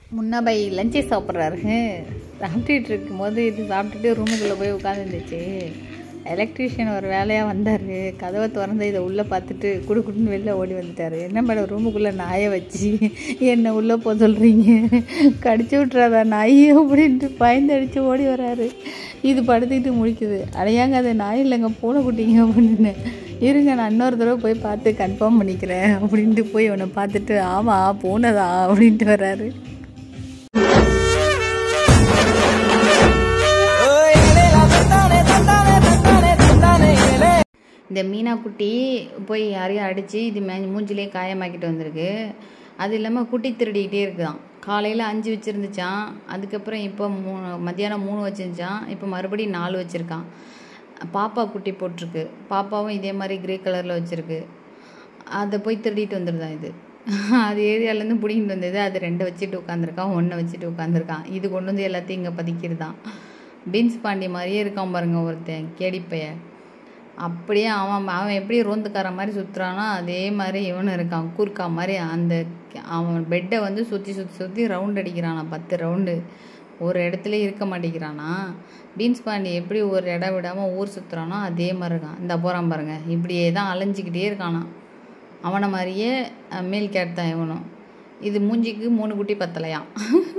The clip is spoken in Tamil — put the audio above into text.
முன்னா பை லஞ்சே சாப்பிட்றாரு. சாப்பிட்டுட்டு இருக்கும்போது இது சாப்பிட்டுட்டு ரூமுக்குள்ளே போய் உட்காந்துருந்துச்சு. எலக்ட்ரீஷியன் ஒரு வேலையாக வந்தார். கதவை திறந்து இதை உள்ளே பார்த்துட்டு குடுக்குன்னு வெளில ஓடி வந்துட்டார். என்ன மேடம் ரூமுக்குள்ளே நாயை வச்சு என்னை உள்ளே போக சொல்கிறீங்க, கடிச்சு விட்றாதா நாய் அப்படின்ட்டு பயந்து அடித்து ஓடி வராரு. இது படுத்துக்கிட்டு முடிக்குது. அடையாங்க அது நாய் இல்லைங்க பூனை குட்டிங்க அப்படின்னு. இருங்க நான் இன்னொரு தடவை போய் பார்த்து கன்ஃபார்ம் பண்ணிக்கிறேன் அப்படின்ட்டு போய் அவனை பார்த்துட்டு ஆமாம் பூனைதா அப்படின்ட்டு வர்றாரு. இந்த மீனா குட்டி போய் யாரையும் அடித்து இது மூஞ்சிலே காயமாக்கிட்டு வந்திருக்கு. அது இல்லாமல் குட்டி திருடிக்கிட்டே இருக்குதான். காலையில் 5 வச்சுருந்துச்சான், அதுக்கப்புறம் இப்போ மத்தியானம் 3 வச்சுருந்துச்சான், இப்போ மறுபடியும் 4 வச்சுருக்கான். பாப்பா குட்டி போட்டிருக்கு. பாப்பாவும் இதே மாதிரி கிரே கலரில் வச்சுருக்கு. அதை போய் திருடிட்டு வந்துடுதான் இது. அது ஏரியாவிலேருந்து பிடிங்கிட்டு வந்தது. அது 2 வச்சுட்டு உட்காந்துருக்கான், 1 வச்சுட்டு உட்காந்துருக்கான். இது கொண்டு வந்து எல்லாத்தையும் இங்கே பதிக்கிறது தான். பீன்ஸ் பாண்டி மாதிரியே இருக்கான் பாருங்க ஒருத்தன் கேடிப்பைய. அப்படியே அவன் எப்படி ரோந்துக்கார மாதிரி சுற்றுறானோ அதே மாதிரி இவனும் இருக்கான் கூர்க்கா மாதிரி. அவன் பெட்டை வந்து சுற்றி சுற்றி சுற்றி ரவுண்ட் அடிக்கிறானா 10 ரவுண்டு. ஒரு இடத்துல இருக்க மாட்டேங்கிறானா. பீன்ஸ் பாண்டி எப்படி ஒரு இடம் விடாமல் ஊர் சுற்றுறானோ அதே மாதிரி இருக்கான். இந்த போகிறான் பாருங்க, இப்படியே தான் அலைஞ்சிக்கிட்டே இருக்கானா. அவனை மாதிரியே மேல் கேட் தான் இவனும். இது மூஞ்சிக்கு 3 குட்டி பத்தலையாம்.